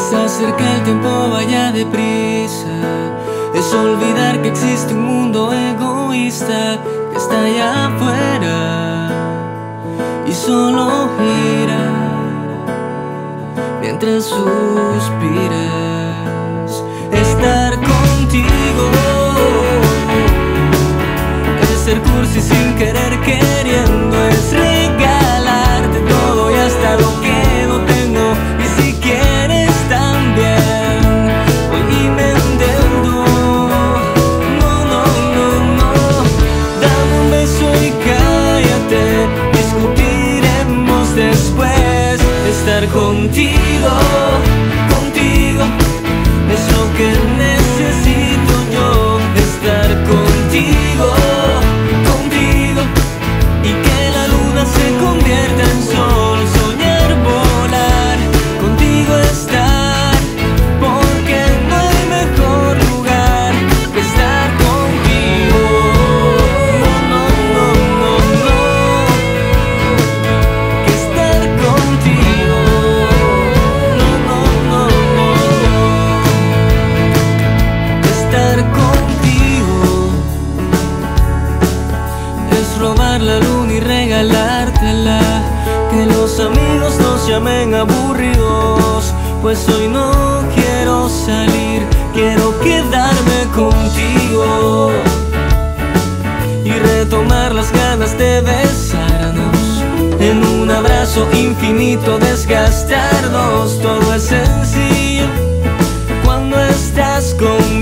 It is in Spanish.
Es hacer que el tiempo vaya deprisa, es olvidar que existe un mundo egoísta que está allá afuera y solo gira mientras suspiras. Estar contigo es ser cursi sin querer queriendo, es regalarte todo y hasta lo que no tengo. Y si quieres también, voy y me endeudo. No, no, no, no, dame un beso y cállate, discutiremos después. Estar contigo, contigo, es lo que necesito yo. Estar contigo, contigo, y que la luna se convierta en sol. Soñar, volar, contigo estar, porque no hay mejor lugar que estar contigo. No, no, no, no, no, que estar contigo. No, no, no, no, no, estar contigo es robar la luna y regalártela. Que los amigos nos llamen aburridos, pues hoy no quiero salir, quiero quedarme contigo y retomar las ganas de besarnos en un abrazo infinito, desgastarnos. Todo es sencillo cuando estás conmigo.